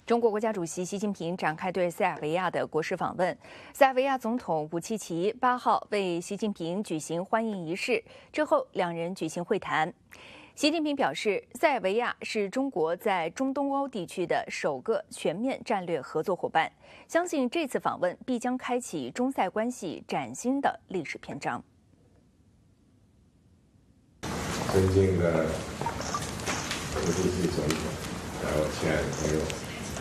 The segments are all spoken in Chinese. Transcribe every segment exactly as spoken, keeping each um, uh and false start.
中国国家主席习近平展开对塞尔维亚的国事访问。塞尔维亚总统武契奇八号为习近平举行欢迎仪式，之后两人举行会谈。习近平表示，塞尔维亚是中国在中东欧地区的首个全面战略合作伙伴，相信这次访问必将开启中塞关系崭新的历史篇章。 尊敬的武契奇总统，还有亲爱的朋友，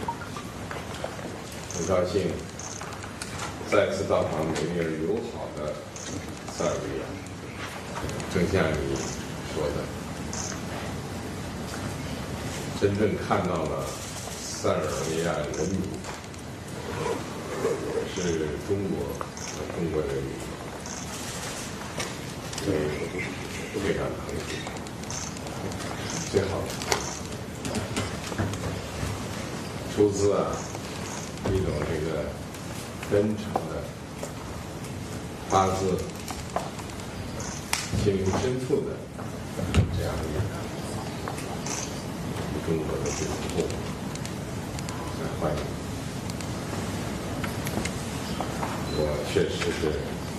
很高兴再次到访美丽而友好的塞尔维亚。正像你说的，真正看到了塞尔维亚人民是中国和中国人民，所以非常高兴。最好出自啊一种这个真诚的、发自心灵深处的这样的一个中国的这种后来欢迎。我确实是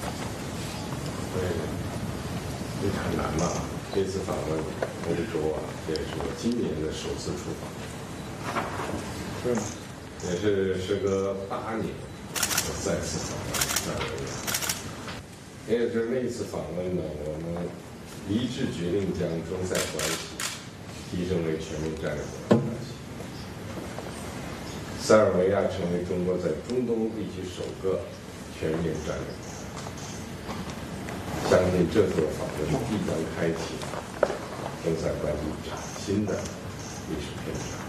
对，这很难嘛。这次访问欧洲啊，这也是我今年的首次出访，是吗？也是时隔八年，我再次访问塞尔维亚。也就是那一次访问呢，我们一致决定将中塞关系提升为全面战略伙伴关系。塞尔维亚成为中国在中东地区首个全面战略伙伴。相信这次访问必将开启中塞关系崭新的历史篇章。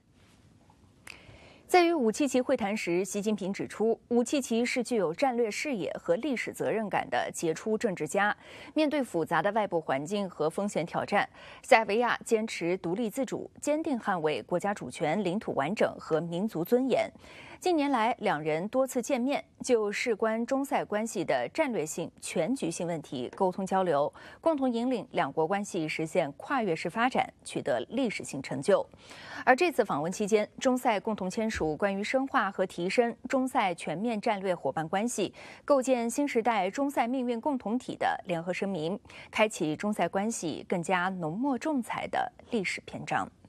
在与武契奇会谈时，习近平指出，武契奇是具有战略视野和历史责任感的杰出政治家。面对复杂的外部环境和风险挑战，塞尔维亚坚持独立自主，坚定捍卫国家主权、领土完整和民族尊严。近年来，两人多次见面，就事关中塞关系的战略性、全局性问题沟通交流，共同引领两国关系实现跨越式发展，取得历史性成就。而这次访问期间，中塞共同签署关于深化和提升中塞全面战略伙伴关系、构建新时代中塞命运共同体的联合声明，开启中塞关系更加浓墨重彩的历史篇章。